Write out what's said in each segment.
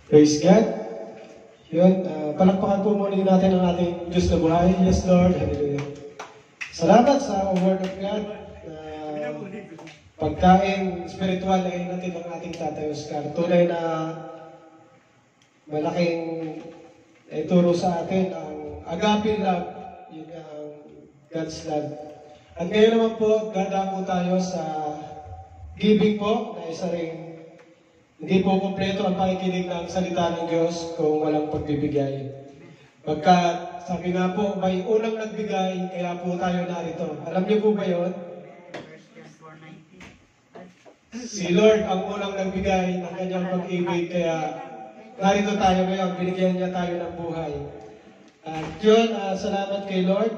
Praise God. Yun, palakpakan po muli natin ang ating Diyos na buhay. Yes, Lord. Hallelujah. Salamat sa Word of God. Pagkain spiritual ay natin ang ating Tatay Oscar. Tunay na malaking ituro sa atin ang agape love. Yun ang God's love. At ngayon naman po, dadako tayo sa giving po na isa ring hindi po kumpleto ang pakikinig ng salita ng Diyos kung walang pagbibigay. Pagkat sabi nga po, may unang nagbigay, kaya po tayo narito. Alam niyo po ba yun? Si Lord ang unang nagbigay ng kanyang pag-ibig, kaya narito tayo ngayon, binigyan niya tayo ng buhay. At yun, salamat kay Lord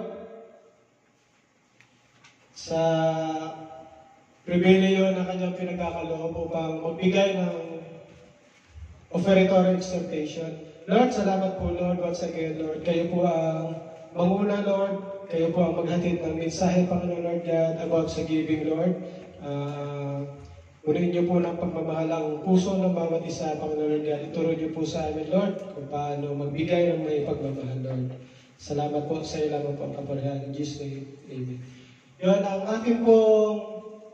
sa pribileyo na kanyang pinagkakaloob upang magbigay ng offertory exhortation. Lord, salamat po Lord, once again Lord. Kayo po ang manguna Lord, kayo po ang maghatid ng mensahe Panginoon Lord God about sa giving Lord. Unahin niyo po ng pagmamahal ang puso ng bawat isa Panginoon Lord God. Ituro niyo po sa amin Lord kung paano magbigay ng may pagmamahal Lord. Salamat po sa iyo lamang po ang kapalaran. In Jesus' name, Amen. Yun, ang ating pong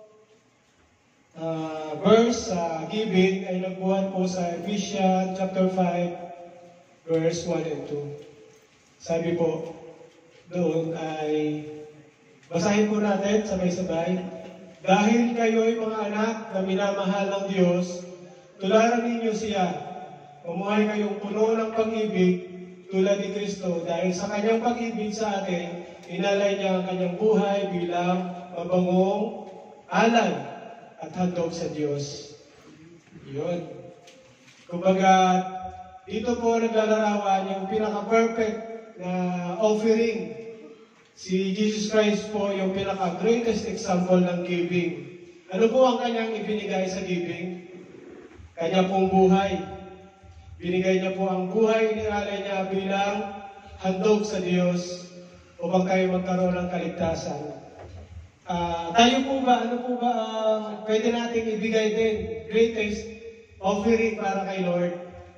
verse sa giving ay nagbuhat po sa Ephesians chapter 5 verse 1 and 2. Sabi po doon ay basahin po natin sabay-sabay. Dahil kayo'y mga anak na minamahal ng Diyos, tularan ninyo siya. Mamuhay kayong puno ng pag-ibig tulad ni Kristo dahil sa kanyang pag-ibig sa atin, inalay niya ang kanyang buhay bilang mabangong alay at handog sa Diyos. Yun. Kumbaga, dito po naglalarawan yung pinaka-perfect na offering. Si Jesus Christ po yung pinaka-greatest example ng giving. Ano po ang kanyang ibinigay sa giving? Kanya pong buhay. Binigay niya po ang buhay, inalay niya bilang handog sa Diyos upang kayo magkaroon ng kaligtasan. Tayo po ba, ano po ba pwede nating ibigay din greatest offering para kay Lord?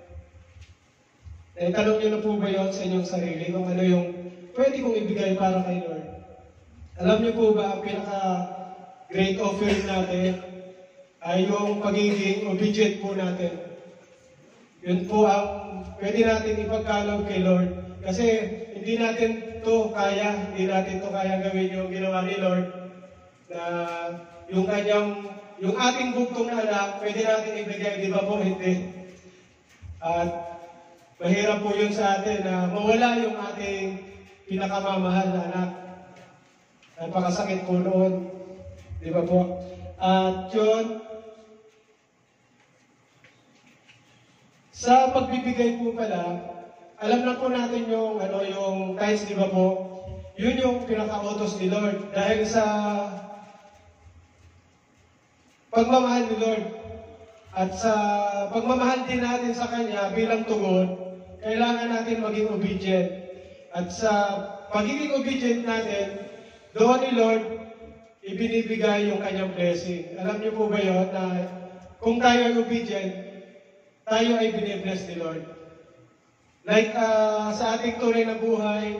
Tanong niyo na po ba yun sa inyong sarili kung ano yung pwede kong ibigay para kay Lord? Alam niyo po ba ang pinaka-great offering natin ay yung pagiging obedient po natin. Yun po ang pwede natin ipagkaloob kay Lord. Kasi hindi natin to kaya gawin yung ginawa ni Lord. Na yung ating bugtong na anak, pwede natin ibigay, di ba po? Hindi. At mahirap po yun sa atin na mawala yung ating pinakamamahal na anak. Napakasakit po noon. Di ba po? At yun, sa pagbibigay po pala, alam na po natin yung tithes, di ba po? Yun yung pinaka-utos ni Lord. Dahil sa pagmamahal ni Lord at sa pagmamahal din natin sa Kanya bilang tugon, kailangan natin maging obedient. At sa pagiging obedient natin, doon ni Lord, ibinibigay yung Kanyang blessing. Alam niyo po ba yun na kung tayo ay obedient, tayo ay binibless ni Lord. Like sa ating tunay na buhay,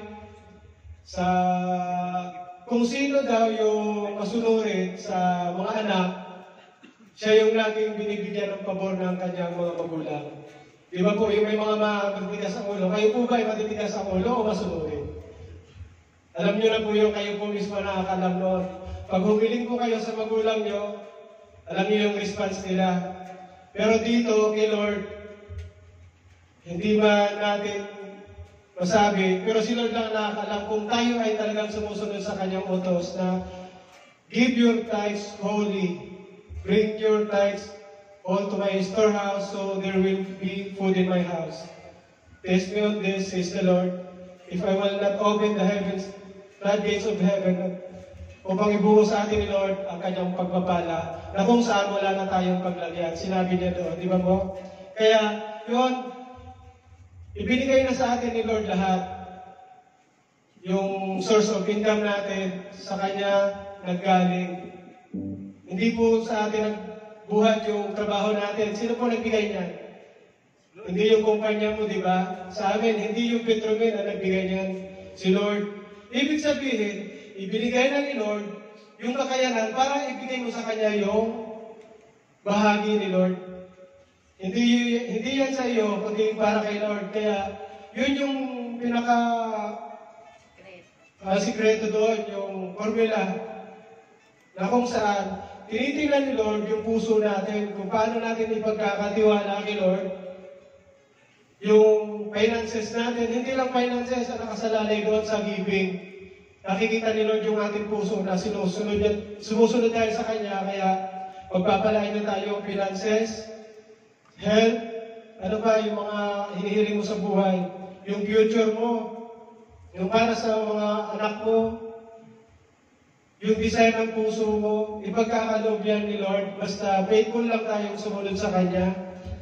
kung sino daw yung masunurin sa mga anak, siya yung laging binibigyan ng pabor ng kanyang mga magulang. Di ba po, yung may mga matitigas ang ulo, kayo po ba ay matitigas ang ulo o masunurin? Alam niyo na po yung kayo po mismo nakakalam noon. Pag humiling po kayo sa magulang niyo, alam niyo yung response nila. Pero dito, kay Lord, hindi man natin masabi, pero si Lord lang nakakalam kung tayo ay talagang sumusunod sa kanyang utos na give your tithes wholly. Bring your tithes all to my storehouse, so there will be food in my house. Taste me on this, says the Lord, if I will not open the floodgates of heaven, upang ibuhos sa atin ni Lord ang kanyang pagpapala, na kung saan wala na tayong paglagyan. Sinabi niya doon, di ba po? Kaya, yun, ibinigay na sa atin ni Lord lahat. Yung source of income natin, sa Kanya naggaling. Hindi po sa atin nagbuhat yung trabaho natin. Sino po nagbigay niyan? Hindi yung kumpanya mo, di ba? Sa amin, hindi yung Petromen na nagbigay niyan. Si Lord. Ibig sabihin, ibinigay na ni Lord yung kakayanan para ibigay mo sa Kanya yung bahagi ni Lord. Hindi yan sa iyo, kundi para kay Lord. Kaya, yun yung pinaka sikreto doon, yung formula na kung saan tinitingnan ni Lord yung puso natin, kung paano natin ipagkakatiwala kay Lord, yung finances natin, hindi lang finances ang nakasalalay doon sa giving. Nakikita ni Lord yung ating puso na sumusunod tayo sa Kanya, kaya magpapalain na tayo finances, health, ano ba yung mga hinihiling mo sa buhay, yung future mo, yung para sa mga anak mo, yung desire ng puso mo, ipagkakaloob yan ni Lord, basta faithful lang tayong sumunod sa Kanya.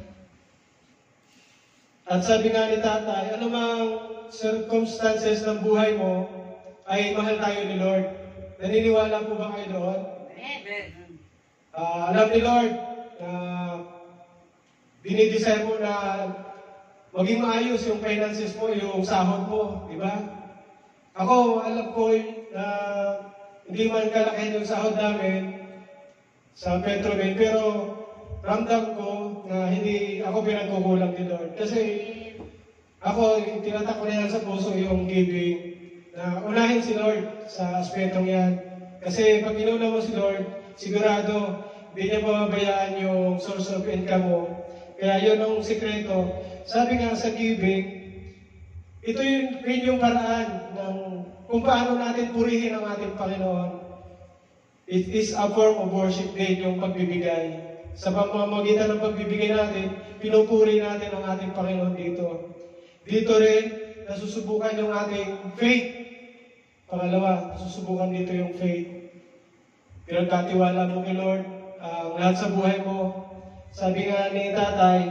At sabi nga ni Tatay, anumang circumstances ng buhay mo, ay mahal tayo ni Lord. Naniniwala po ba kayo doon? Amen. Alam ni Lord na dinidesire mo na maging maayos yung finances mo, yung sahod mo, di ba? Ako, alam ko na hindi man kalaki yung sahod namin sa Petromen, pero ramdam ko na hindi ako pinagkukulang ni Lord. Kasi ako, tinatak ko na yan sa puso yung giving, na unahin si Lord sa aspetong yan. Kasi pag inuna mo si Lord, sigurado, hindi niya mababayaan yung source of income mo. Kaya yun ang sikreto. Sabi nga sa giving, ito rin yung paraan ng kung paano natin purihin ang ating Panginoon. It is a form of worship din yung pagbibigay. Sa pamamagitan ng pagbibigay natin, pinupuri natin ang ating Panginoon dito. Dito rin, nasusubukan yung ating faith. Pangalawa, nasusubukan dito yung faith. Pinagkatiwala mo kay Lord, lahat sa buhay mo. Sabi nga ni Tatay,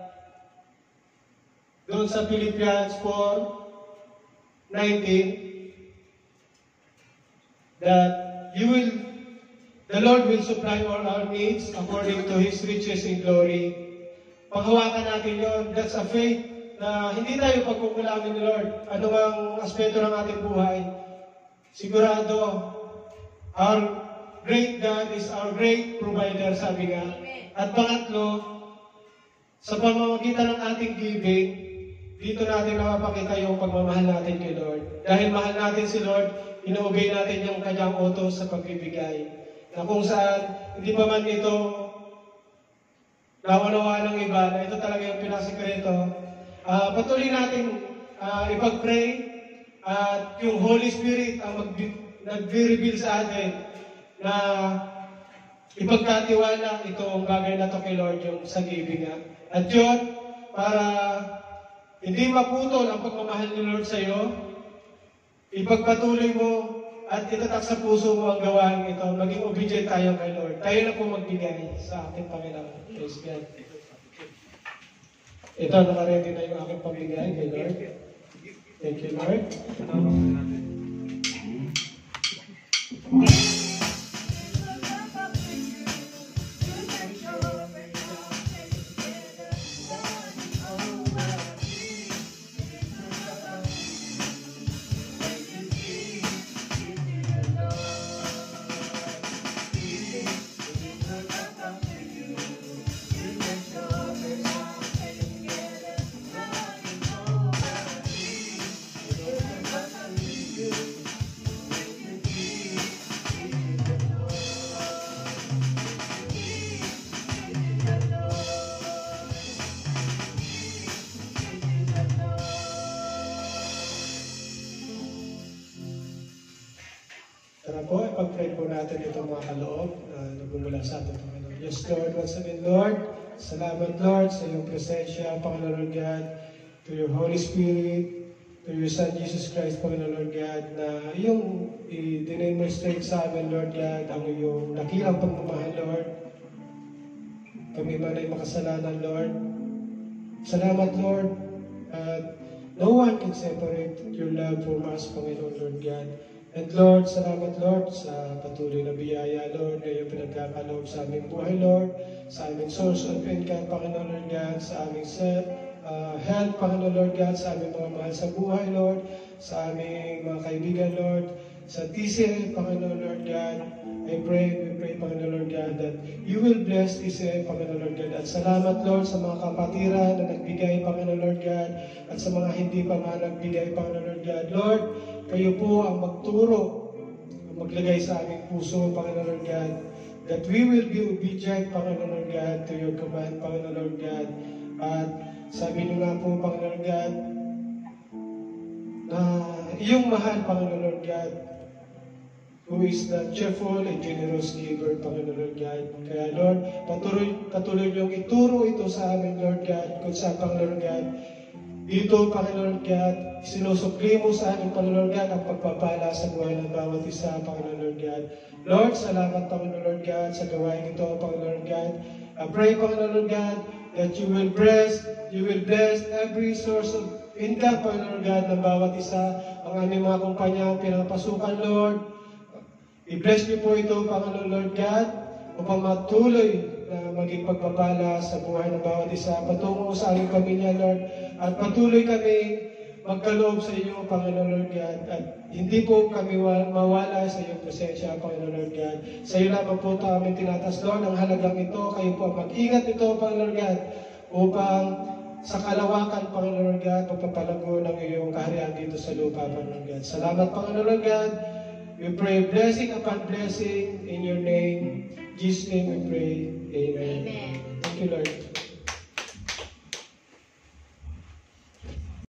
doon sa Philippians 4:19, that the Lord will supply all our needs according to His riches in glory. Paghawakan natin yon, that's a faith na hindi tayo pagkukulangin ni Lord. Ano bang aspeto ng ating buhay? Sigurado, our great God is our great provider, sabi nga. At pangatlo, sa pamamagitan ng ating giving, dito natin nakapakita yung pagmamahal natin kay Lord. Dahil mahal natin si Lord, ino-obey natin yung kanyang utos sa pagbibigay. Na kung saan, hindi pa man ito naunawa ng iba, na ito talaga yung pinasikreto. Patuloy natin ipag-pray at yung Holy Spirit ang nag-reveal sa atin na ipagkatiwala itong bagay na to kay Lord, yung sa giving. At yun, para hindi maputol ang pagmamahal ni Lord sa iyo, ipagpatuloy mo at itatak sa puso mo ang gawain ito. Maging obedient tayo kay Lord. Tayo na po magbigay sa ating Panginoon. Praise God. Ito, nakaready na yung aking pamigay kay Lord. Thank you, Lord. Tara po, ipag-pray po natin itong mga kaloob na nagmumula sa ating Panginoon. Yes, Lord, once again, Lord, salamat, Lord, sa iyong presensya, Panginoon God, to your Holy Spirit, to your Son, Jesus Christ, Panginoon God, na iyong i-demonstrate sa amin, Lord God, ang iyong dakilang pagmamahal, Lord. Kami man ay makasalanan, Lord. Salamat, Lord, at no one can separate your love from us, Panginoon, Lord God. And Lord, salamat Lord sa patuloy na biyaya, Lord, na iyong pinagkakaloob sa aming buhay, Lord, sa aming source of income, Panginoon God, sa aming health, Panginoon Lord God, sa aming mga mahal sa buhay, Lord, sa aming mga kaibigan, Lord, sa TCL, Panginoon Lord God. We pray, Panginoon Lord God, that you will bless TCL, Panginoon Lord God. At salamat, Lord, sa mga kapatiran na nagbigay, Panginoon Lord God, at sa mga hindi pa nga nagbigay, Panginoon Lord God. Lord, kayo po ang magturo, ang maglagay sa aming puso, Panginoon Lord God, that we will be obedient, Panginoon Lord God, to your command, Panginoon Lord God. At sabi niyo nga po, Panginoon Lord God, na iyong mahal, Panginoon Lord God, who is the cheerful and generous giver, Panginoon Lord God. Kaya Lord, patuloy niyong ituro ito sa amin, Lord God, kung saan, Panginoon Lord God. Dito, Panginoon Lord God, sinusukli mo sa amin, Panginoon Lord God, ang pagpapala sa buhay ng bawat isa, Panginoon Lord God. Lord, salamat, Panginoon Lord God, sa gawain ito, Panginoon Lord God. I pray, Panginoon Lord God, that you will bless every source of income, Panginoon Lord God, ng bawat isa, ang aming mga kumpanya, pinapasukan, Lord. I-bless niyo po ito, Panginoon Lord God, upang matuloy na maging pagpapala sa buhay ng bawat isa, patungo sa aming pamilya, Lord, at patuloy kami magkaloob sa iyo, Panginoon Lord God, at hindi po kami mawala sa iyong presensya, Panginoon Lord God. Sa iyo lamang po ito aming tinatas, Lord, ang halagang ito, kayo po mag-ingat ito, Panginoon Lord God, upang sa kalawakan, Panginoon Lord God, pagpapalago ng iyong kaharian dito sa lupa, Panginoon God. Salamat, Panginoon Lord God. We pray blessing upon blessing in your name. In Jesus' name we pray. Amen. Amen. Thank you, Lord.